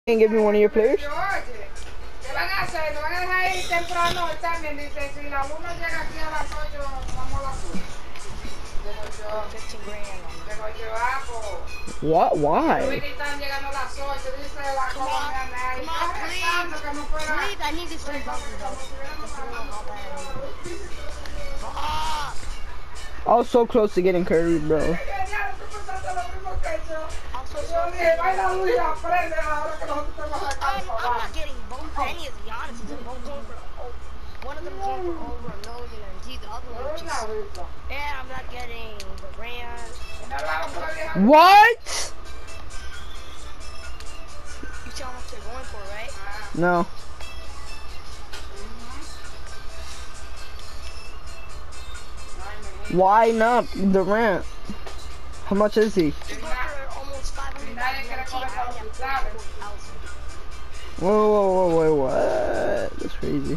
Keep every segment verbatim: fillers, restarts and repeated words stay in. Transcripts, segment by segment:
Can you give me one of your players? ¿Qué van a hacer? ¿No van a dejar ir temprano hoy también? Dice, si la uno llega aquí a las ocho, vamos a las ocho. Digo yo, fifteen grand. digo yo, ah, pues. What? Yo vi Why? que están llegando a las ocho, dice la Come on, colombiana ahí. come on, Está rezando que no fuera. Please, I need these three bumpers though. That's really how bad I need it. Ah! I was so close to getting Curry, bro. I'm so sorry. I'm, I'm not getting both any of the Giannis. They're both going for oh, one of them going for over a million and the other one just. And I'm not getting the Rand. What? You see how much they're going for, right? No. Why not Durant? How much is he? He's going for almost five hundred thousand. Whoa, whoa, whoa, whoa, what? That's crazy.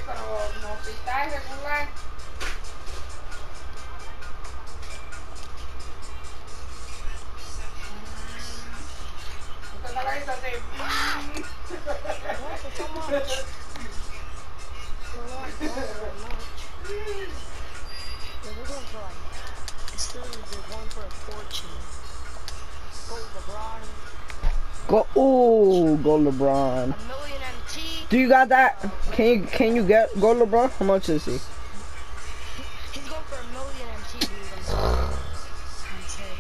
So much. They're going for like, it's literally they're going for a fortune. Go LeBron. Go, ooh, go LeBron. A million M T. Do you got that? Can you can you get go LeBron? How much is he? He's going for a million M T, dude. I'm sorry.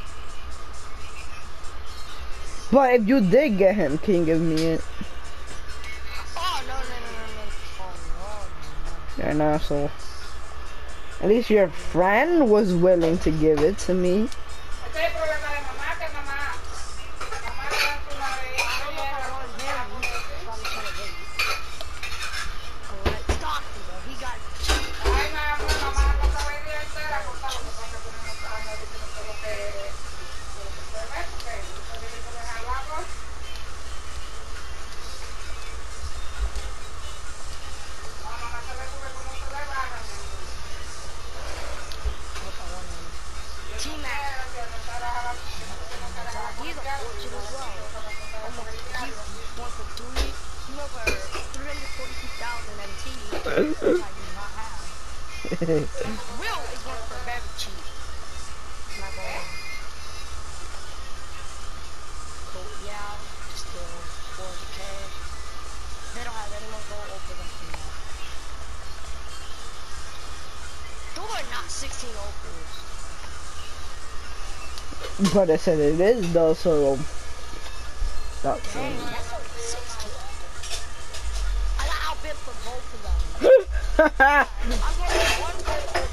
But if you did get him, can you give me it? Oh, no, no, no, no, no. Oh, no, no. You're an asshole. At least your friend was willing to give it to me. Will is going for very cheap. Not gonna lie. Cool, yeah, still four hundred K. They don't have anyone go over them from that. Those are not sixteen Opals. But I said it is though, so stop saying. Dang, that's only sixteen. I got outbid for both of them. I'm going for one gold Opal.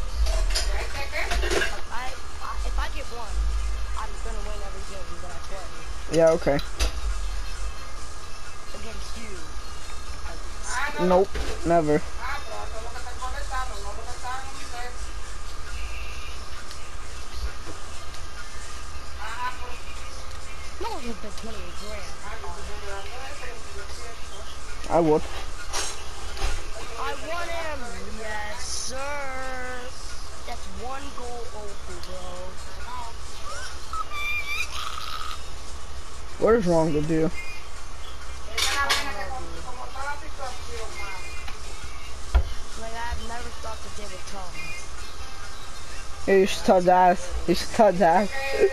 If I, I, if I get one, I'm gonna win every game that I play. Yeah, okay. Against you. Nope, never. No one would bet twenty-eight grand. I would. I want him. Yes, sir. That's one goal Opal, bro. What is wrong with you? Like, I've never thought that they would come. Yeah, you should tell Dad. You should tell Dad.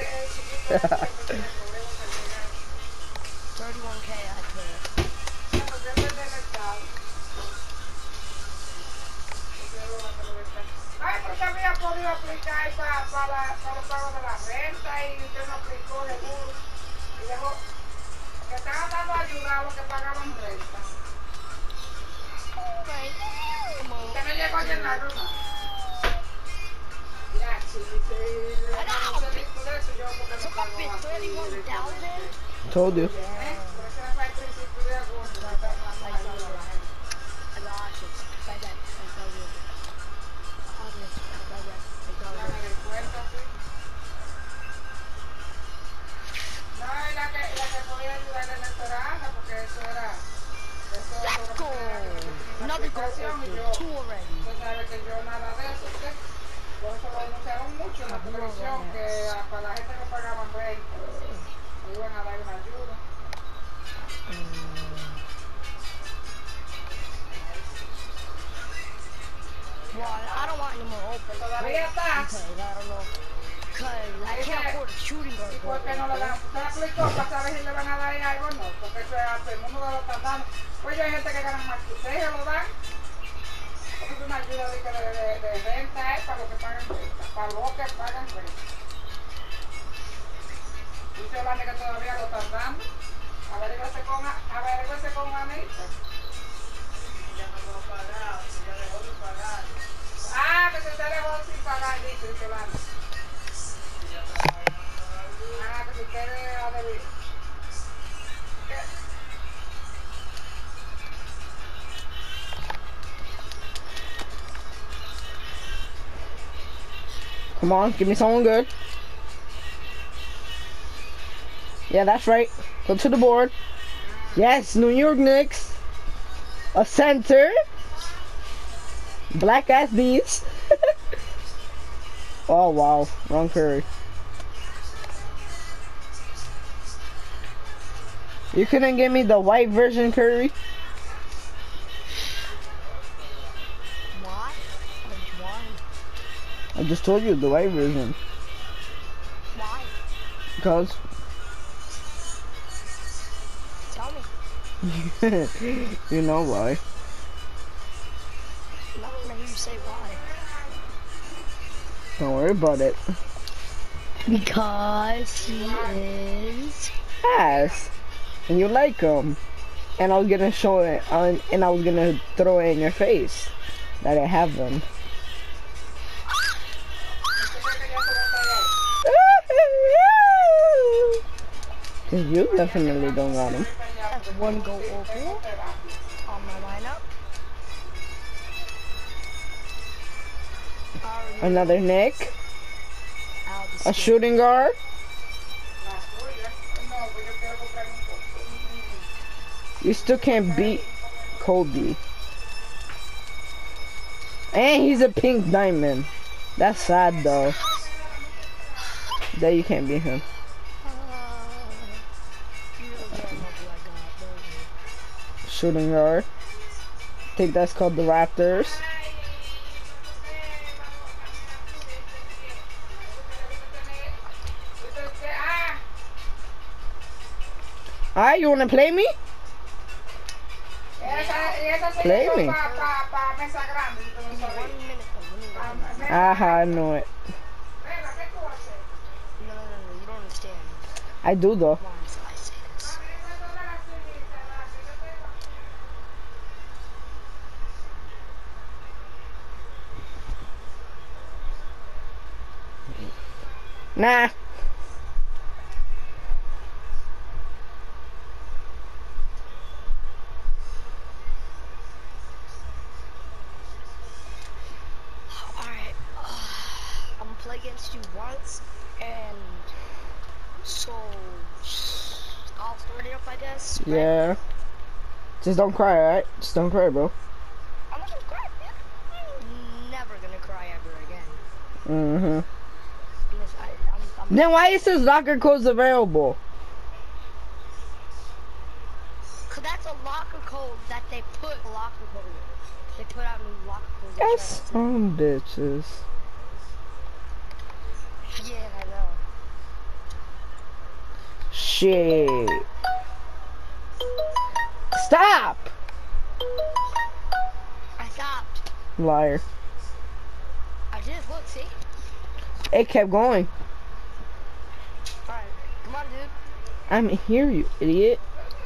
thirty-one K, I pay. Ay, porque había podido aplicar para, para, para los pagos de la renta y usted no aplicó seguro. Y dejó que estaban dando ayuda a los que pagaban renta. Usted no llegó a llenarlo, ¿no? Ya, sí, sí. I got No sé de eso yo porque no pago más. thirty-one thousand? Told you. ¿Eh? Por eso era para el principio de agosto. que estaban dando ayuda a la gente. I got options. Buy that. I tell you. Obvious. Buy that. I tell La you. del puerto, sí. No, y la que, la que podía ayudar en Esperanza, porque eso era. Eso era Let's go! Another goal Opal. Two already. Usted sabe que yo nada de eso, ¿sí? Por eso lo anunciaron mucho en la televisión, que a- para la gente que pagaban renta, le iban a dar una ayuda. like Que todavía está. because I don't know. Because I can't afford a shooting guard. ¿Y por qué no le dan? ¿Usted aplicó para saber si le van a dar algo o no? Porque eso es hace, el mundo de los están dando. Pues hay gente que gana más que ustedes, se lo dan. Porque es una ayuda de, de, de, de renta, es para los que pagan renta. Para los que pagan renta. Dice Olane que todavía lo están dando. Averígüese con, averígüese con Anita. Ya no lo ha pagado, ya dejó de pagar. Ah, que se te dejó sin pagar, dice, dice Olane. Ah, que si usted ha debido. Come on, give me someone good. Yeah, that's right. Go to the board. Yes, New York Knicks. A center. Black ass beats. Oh wow, wrong Curry. You couldn't give me the white version Curry? Why? Why? I just told you the white version. Why? Because. Tell me. You know why. I'm not gonna hear you say why. Don't worry about it. Because he is. Ass. And you like him. And I was gonna show it on, and I was gonna throw it in your face that I have them. Cause you definitely don't got him. That's one goal overall on my lineup. Another Nick. A shooting guard. You still can't beat Kobe. And he's a pink diamond. That's sad though. That you can't beat him. Shooting guard. I think that's called the Raptors. Alright, you wanna play me? Play me. Aha, I know it. No, no, no, you don't understand. I do though. Why I say this. Nah. Alright, uh, I'm gonna play against you once, and so I'll start it up, I guess. right? Yeah. Just don't cry, alright? Just don't cry, bro. I'm not gonna cry, man. I'm never gonna cry ever again. Mm-hmm. Because I, I'm, I'm Then why is his locker codes available? Cause that's a locker code that they put locker code. They put out new locker codes. Yes, some bitches. Yeah, I know. Shit. Stop! I stopped. Liar. I did. Look, see. It kept going. All right, come on, dude. I'm here, you idiot.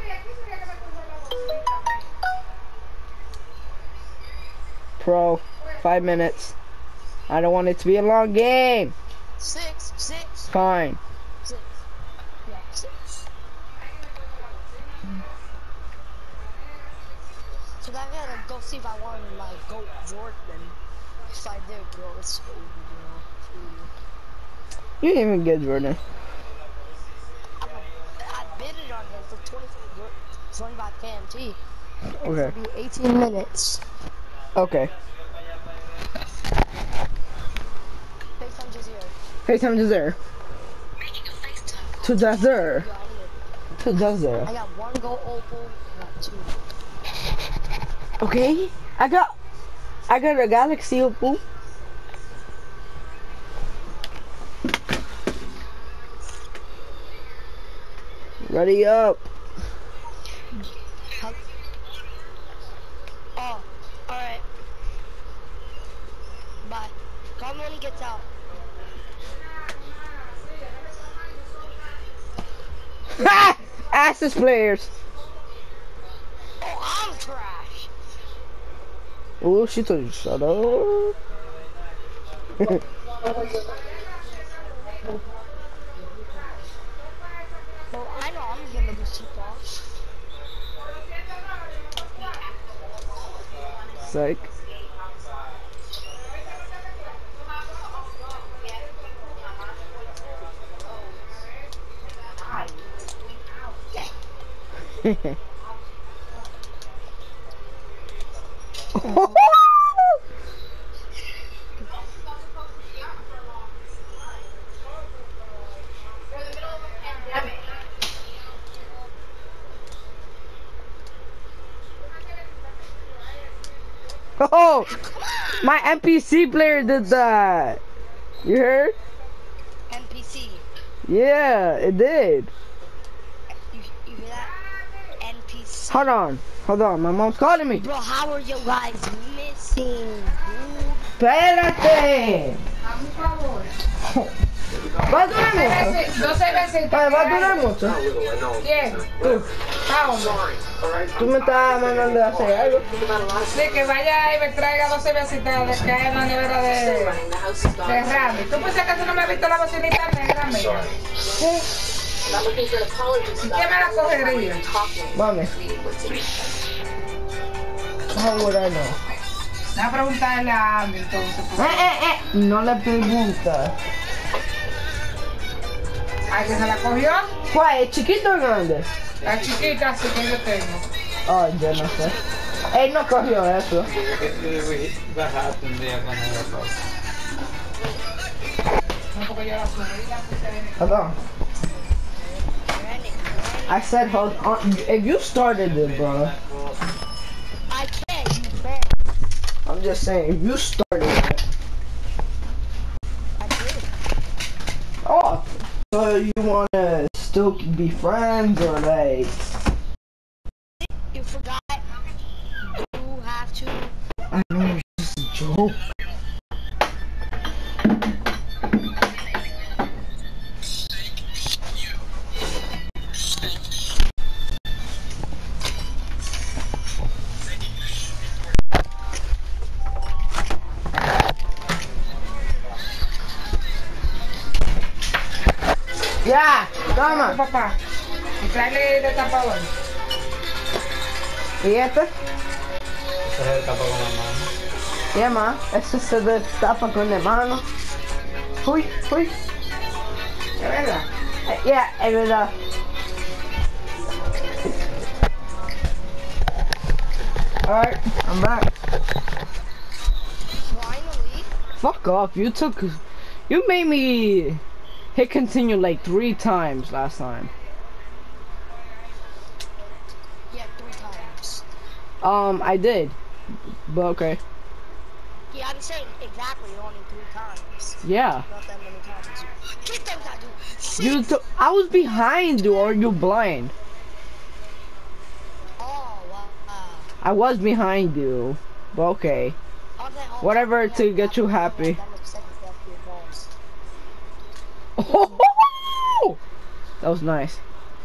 Pro, five minutes. I don't want it to be a long game. Six, six, Fine. six. Yeah, six. So I gotta go see if I want my GOAT Jordan. If I did, bro, it's over, bro. You didn't even get Jordan. I'm a, I bid it on him for twenty-five, twenty-five K M T. Okay. It'll be eighteen minutes. Okay. FaceTime Jazeer. FaceTime to there. To Desert. Yeah, I need it. To Desert. I got one goal opal, I got two. Okay. I got I got a Galaxy Opal. Ready up. Oh, alright. Bye. Call me when he gets out. Ha! Access players. Oh, I'm trash. Oh, she told you to shut up. Well, I know I'm gonna do super. Psych. Oh, my N P C player did that. You heard? N P C. Yeah, it did. You, you hear that? N P C. Hold on, hold on. My mom's calling me. Bro, how are you guys missing, dude? Espérate. A mi favor. Va a durar mucho. doce veces. Va va a durar mucho. ¿Quién? Tú, tú me estás mandando a hacer algo. Sí, que vaya y me traiga doce besitas de que hay en la nevera de, de Randy. ¿Tú por si acaso no me has visto la bocinita negra mía? ¿Quién me la cogería? Mami. How would I know? Voy a preguntarle a Andy entonces. Eh, eh, eh. No le preguntas. ¿A quién se la cogió? ¿Cuál? ¿Es chiquito o grande? La chiquita, así que yo tengo. Oh, yo no sé. Él no cogió eso. No, porque yo la subí y la puse en Hold on. I said hold on. If you started it, bro. I can't, you can't. I'm just saying, if you started it. I did. Oh, so you wanna still be friends or like? You forgot. You have to. I know it's just a joke. Ya, toma. papá. Y tráele de tapador. ¿Y este? Ese se tapa con la mano. Ya más, ese se destapa con la mano. Uy, uy. ¿De verdad? Eh, Yeah, es verdad. Alright, I'm back. Finally. Fuck off, you took, you made me hit continue like three times last time. Yeah, three times. Um, I did, but okay. Yeah, I'm saying exactly only three times. Yeah. Not that many times. Get them, that dude. You took, I was behind you, or you blind? Oh, wow. I was behind you, but okay. I was like, oh, Whatever yeah, to get that you was- happy. that looks like it's left your balls. Oh, that was nice.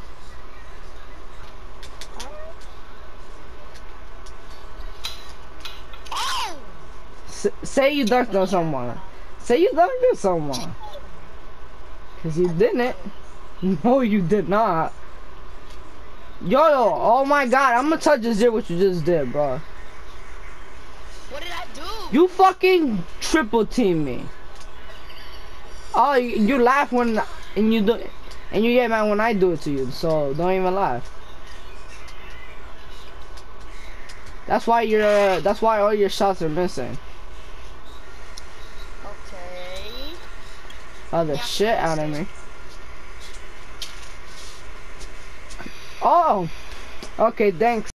Oh! S say you dunked on someone. Say you dunked on someone. Cause you didn't. No, you did not. Yo, yo, oh my god, I'm gonna touch this did what you just did, bro. What did I do? You fucking triple team me. Oh, you, you laugh when and you do, and you get mad when I do it to you. So don't even laugh. That's why you're. That's why all your shots are missing. Okay. Oh, the shit out of me. Oh, okay, thanks.